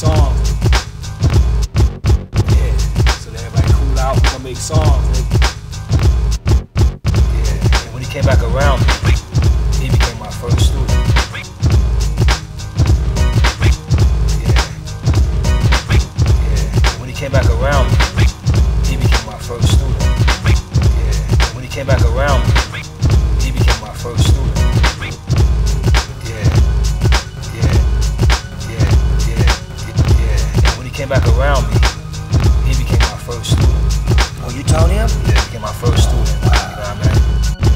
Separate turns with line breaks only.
songs. Yeah, so that everybody cool out, we gonna make songs, nigga. Yeah, and when he came back around, he became my first student. Came back around me, he became my first student. Yeah, when he came back around me, he became my first student. Yeah, yeah, yeah, yeah, yeah. And when he came back around me, he became my first student.
Oh, you told him?
Yeah, he became my first student. You know what I mean?